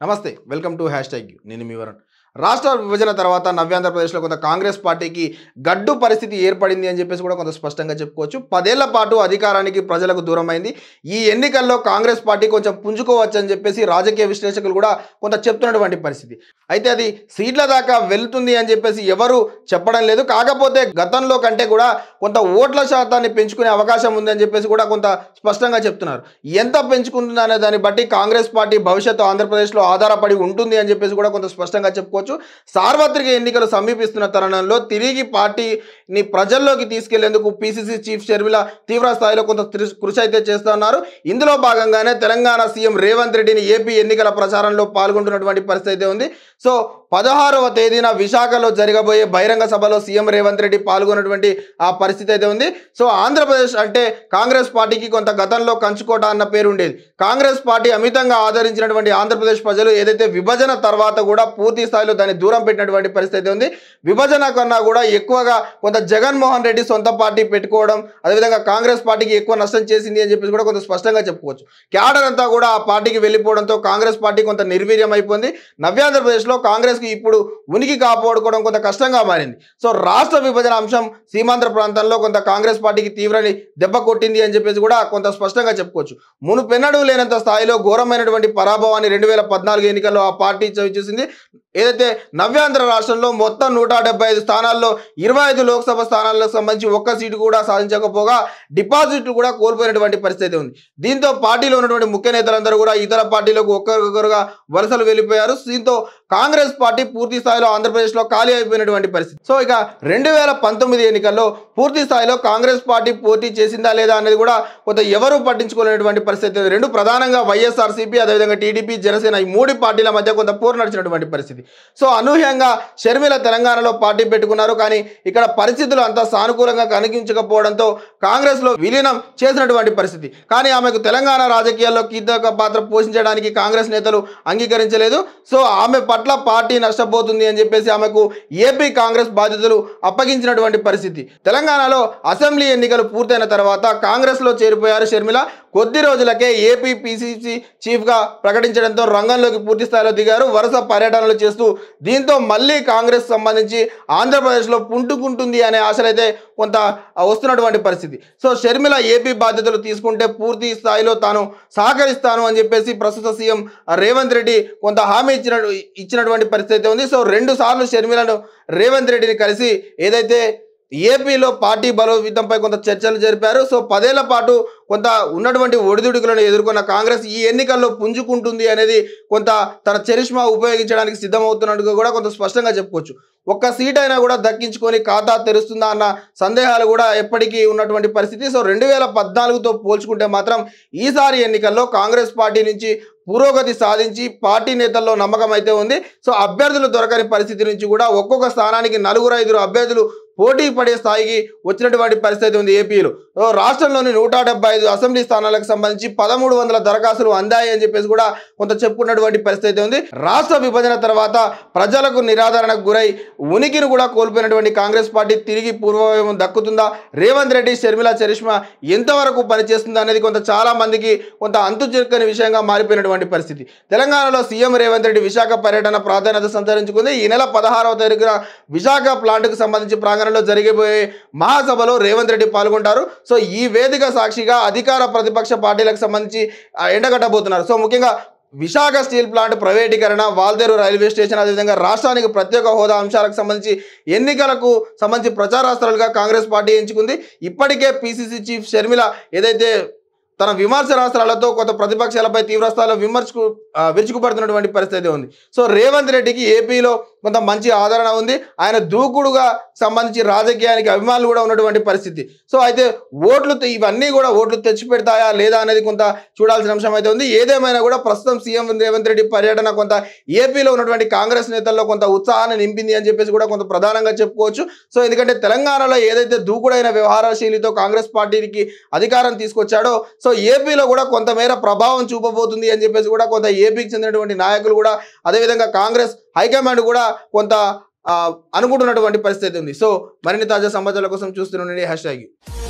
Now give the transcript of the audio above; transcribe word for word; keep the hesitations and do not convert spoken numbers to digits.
నమస్తే welcome to hash tag నేను మీ వరుణ్. రాష్ట్ర విభజన తర్వాత నవ్యాంధ్రప్రదేశ్లో కొంత కాంగ్రెస్ పార్టీకి గడ్డు పరిస్థితి ఏర్పడింది అని చెప్పేసి కూడా కొంత స్పష్టంగా చెప్పుకోవచ్చు. పదేళ్ల పాటు అధికారానికి ప్రజలకు దూరమైంది. ఈ ఎన్నికల్లో కాంగ్రెస్ పార్టీ కొంచెం పుంజుకోవచ్చు అని చెప్పేసి రాజకీయ విశ్లేషకులు కూడా కొంత చెప్తున్నటువంటి పరిస్థితి. అయితే అది సీట్ల దాకా వెళ్తుంది అని చెప్పేసి ఎవరు చెప్పడం లేదు. కాకపోతే గతంలో కంటే కూడా కొంత ఓట్ల శాతాన్ని పెంచుకునే అవకాశం ఉంది అని చెప్పేసి కూడా కొంత స్పష్టంగా చెప్తున్నారు. ఎంత పెంచుకుంటుంది అనే దాన్ని బట్టి కాంగ్రెస్ పార్టీ భవిష్యత్తు ఆంధ్రప్రదేశ్లో ఆధారపడి ఉంటుంది అని చెప్పేసి కూడా కొంత స్పష్టంగా చెప్పుకోవచ్చు. సార్వత్రిక ఎన్నికలు సమీపిస్తున్న తరుణంలో తిరిగి పార్టీని ప్రజల్లోకి తీసుకెళ్లేందుకు పిసిసి చీఫ్ షర్మిల తీవ్ర స్థాయిలో కొంత కృషి అయితే చేస్తున్నారు. ఇందులో భాగంగానే తెలంగాణ సీఎం రేవంత్ రెడ్డిని ఏపీ ఎన్నికల ప్రచారంలో పాల్గొంటున్నటువంటి పరిస్థితి ఉంది. సో పదహారవ తేదీన విశాఖలో జరగబోయే బహిరంగ సభలో సీఎం రేవంత్ రెడ్డి పాల్గొన్నటువంటి ఆ పరిస్థితి అయితే ఉంది. సో ఆంధ్రప్రదేశ్ అంటే కాంగ్రెస్ పార్టీకి కొంత గతంలో కంచుకోట అన్న పేరు ఉండేది. కాంగ్రెస్ పార్టీ అమితంగా ఆదరించినటువంటి ఆంధ్రప్రదేశ్ ప్రజలు ఏదైతే విభజన తర్వాత కూడా పూర్తి స్థాయిలో దాన్ని దూరం పెట్టినటువంటి పరిస్థితి ఉంది. విభజన కన్నా కూడా ఎక్కువగా కొంత జగన్మోహన్ రెడ్డి సొంత పార్టీ పెట్టుకోవడం, అదేవిధంగా కాంగ్రెస్ పార్టీకి ఎక్కువ నష్టం చేసింది అని చెప్పేసి కూడా కొంత స్పష్టంగా చెప్పుకోవచ్చు. క్యాడర్ అంతా కూడా ఆ పార్టీకి వెళ్ళిపోవడంతో కాంగ్రెస్ పార్టీ కొంత నిర్వీర్యం అయిపోయింది. నవ్యాంధ్రప్రదేశ్లో కాంగ్రెస్ ఇప్పుడు ఉనికి కాపాడుకోవడం కొంత కష్టంగా మారింది. సో రాష్ట్ర విభజన అంశం సీమాంధ్ర ప్రాంతంలో కొంత కాంగ్రెస్ పార్టీకి తీవ్రని దెబ్బ కొట్టింది అని చెప్పేసి కూడా కొంత స్పష్టంగా చెప్పుకోవచ్చు. మునుపెన్నడూ లేనంత స్థాయిలో ఘోరమైనటువంటి పరాభవాన్ని రెండు వేల పద్నాలుగు ఎన్నికల్లో ఆ పార్టీ చవిచూసింది. ఏదైతే నవ్యాంధ్ర రాష్ట్రంలో మొత్తం నూట డెబ్బై ఐదు స్థానాల్లో ఇరవై ఐదు లోక్సభ స్థానాలకు సంబంధించి ఒక్క సీటు కూడా సాధించకపోగా డిపాజిట్లు కూడా కోల్పోయినటువంటి పరిస్థితి ఉంది. దీంతో పార్టీలో ఉన్నటువంటి ముఖ్య నేతలందరూ కూడా ఇతర పార్టీలకు ఒక్కొక్కరుగా వలసలు వెళ్ళిపోయారు. దీంతో కాంగ్రెస్ పార్టీ పూర్తి స్థాయిలో ఆంధ్రప్రదేశ్లో ఖాళీ అయిపోయినటువంటి పరిస్థితి. సో ఇక రెండు వేల పంతొమ్మిది ఎన్నికల్లో పూర్తి స్థాయిలో కాంగ్రెస్ పార్టీ పోటీ చేసిందా లేదా అనేది కూడా కొంత ఎవరూ పట్టించుకోలేనటువంటి పరిస్థితి. రెండు ప్రధానంగా వైఎస్ఆర్సీపీ, అదేవిధంగా టీడీపీ, జనసేన ఈ మూడు పార్టీల మధ్య కొంత పోరు నడిచినటువంటి పరిస్థితి. సో అనూహ్యంగా షర్మిల తెలంగాణలో పార్టీ పెట్టుకున్నారు. కానీ ఇక్కడ పరిస్థితులు అంతా సానుకూలంగా కనిపించకపోవడంతో కాంగ్రెస్ లో విలీనం చేసినటువంటి పరిస్థితి. కానీ ఆమెకు తెలంగాణ రాజకీయాల్లో కీలక పాత్ర పోషించడానికి కాంగ్రెస్ నేతలు అంగీకరించలేదు. సో ఆమె పట్ల పార్టీ నష్టపోతుంది అని చెప్పేసి ఆమెకు ఏపీ కాంగ్రెస్ బాధ్యతలు అప్పగించినటువంటి పరిస్థితి. తెలంగాణలో అసెంబ్లీ ఎన్నికలు పూర్తయిన తర్వాత కాంగ్రెస్ లో చేరిపోయారు షర్మిల. కొద్ది రోజులకే ఏపీ పిసిసి చీఫ్ గా ప్రకటించడంతో రంగంలోకి పూర్తి స్థాయిలో దిగారు, వరుస పర్యటనలు చేస్తూ. దీంతో మళ్ళీ కాంగ్రెస్ సంబంధించి ఆంధ్రప్రదేశ్లో పుంటుకుంటుంది అనే ఆశలైతే కొంత వస్తున్నటువంటి పరిస్థితి. సో షర్మిల ఏపీ బాధ్యతలు తీసుకుంటే పూర్తి స్థాయిలో తాను సహకరిస్తాను అని చెప్పేసి ప్రస్తుత సీఎం రేవంత్ రెడ్డి కొంత హామీ ఇచ్చిన ఇచ్చినటువంటి పరిస్థితి ఉంది. సో రెండు సార్లు షర్మిలను రేవంత్ రెడ్డిని కలిసి ఏదైతే ఏపీలో పార్టీ బలోపేతంపై కొంత చర్చలు జరిపారు. సో పదేళ్ల పాటు కొంత ఉన్నటువంటి ఒడిదుడుకులను ఎదుర్కొన్న కాంగ్రెస్ ఈ ఎన్నికల్లో పుంజుకుంటుంది అనేది కొంత తన చరిష్మా ఉపయోగించడానికి సిద్ధమవుతున్నట్టుగా కూడా కొంత స్పష్టంగా చెప్పుకోవచ్చు. ఒక్క సీట్ అయినా కూడా దక్కించుకొని ఖాతా తెరుస్తుందా అన్న సందేహాలు కూడా ఎప్పటికీ ఉన్నటువంటి పరిస్థితి. సో రెండు వేల పద్నాలుగుతో పోల్చుకుంటే మాత్రం ఈసారి ఎన్నికల్లో కాంగ్రెస్ పార్టీ నుంచి పురోగతి సాధించి పార్టీ నేతల్లో నమ్మకం అయితే ఉంది. సో అభ్యర్థులు దొరకని పరిస్థితి నుంచి కూడా ఒక్కొక్క స్థానానికి నలుగురు ఐదుగురు అభ్యర్థులు పోటీ పడే స్థాయికి వచ్చినటువంటి పరిస్థితి ఉంది ఏపీలో. రాష్ట్రంలోని నూట డెబ్బై ఐదు అసెంబ్లీ స్థానాలకు సంబంధించి పదమూడు వందల దరఖాస్తులు అందాయి అని చెప్పేసి కూడా కొంత చెప్పుకున్నటువంటి పరిస్థితి ఉంది. రాష్ట్ర విభజన తర్వాత ప్రజలకు నిరాదరణకు గురై ఉనికిని కూడా కోల్పోయినటువంటి కాంగ్రెస్ పార్టీ తిరిగి పూర్వవైభవం దక్కుతుందా, రేవంత్ రెడ్డి షర్మిల చరిష్మా ఎంతవరకు పనిచేస్తుందా అనేది కొంత చాలా మందికి కొంత అంతు చిక్కని విషయంగా మారిపోయినటువంటి పరిస్థితి. తెలంగాణలో సీఎం రేవంత్ రెడ్డి విశాఖ పర్యటన ప్రాధాన్యత సంతరించుకుంది. ఈ నెల పదహారవ తారీఖున విశాఖ ప్లాంట్కు సంబంధించి ప్రాంగణంలో జరిగిపోయే మహాసభలో రేవంత్ రెడ్డి పాల్గొంటారు. సో ఈ వేదిక సాక్షిగా అధికార ప్రతిపక్ష పార్టీలకు సంబంధించి ఎండగట్టబోతున్నారు. సో ముఖ్యంగా విశాఖ స్టీల్ ప్లాంట్ ప్రైవేటీకరణ, వాల్తేరు రైల్వే స్టేషన్, అదేవిధంగా రాష్ట్రానికి ప్రత్యేక హోదా అంశాలకు సంబంధించి ఎన్నికలకు సంబంధించి ప్రచారాస్త్రాలుగా కాంగ్రెస్ పార్టీ ఎంచుకుంది. ఇప్పటికే పిసిసి చీఫ్ షర్మిల ఏదైతే తన విమర్శనాస్త్రాలతో కొంత ప్రతిపక్షాలపై తీవ్రస్థాయిలో విమర్శకు విరుచుకుపడుతున్నటువంటి పరిస్థితి ఉంది. సో రేవంత్ రెడ్డికి ఏపీలో కొంత మంచి ఆదరణ ఉంది. ఆయన దూకుడుగా సంబంధించి రాజకీయానికి అభిమానులు కూడా ఉన్నటువంటి పరిస్థితి. సో అయితే ఓట్లు ఇవన్నీ కూడా ఓట్లు తెచ్చి పెడతాయా లేదా అనేది కొంత చూడాల్సిన అంశం అయితే ఉంది. ఏదేమైనా కూడా ప్రస్తుతం సీఎం రేవంత్ రెడ్డి పర్యటన కొంత ఏపీలో ఉన్నటువంటి కాంగ్రెస్ నేతల్లో కొంత ఉత్సాహాన్ని నింపింది అని చెప్పేసి కూడా కొంత ప్రధానంగా చెప్పుకోవచ్చు. సో ఎందుకంటే తెలంగాణలో ఏదైతే దూకుడైన వ్యవహార శైలితో కాంగ్రెస్ పార్టీకి అధికారం తీసుకొచ్చాడో సో ఏపీలో కూడా కొంతమేర ప్రభావం చూపబోతుంది అని చెప్పేసి కూడా కొంత ఏపీకి చెందినటువంటి నాయకులు కూడా, అదేవిధంగా కాంగ్రెస్ హైకమాండ్ కూడా కొంత అనుకుంటున్నటువంటి పరిస్థితి ఉంది. సో మరిన్ని తాజా సమాచారాల కోసం చూస్తూనే హ్యాష్ ట్యాగ్.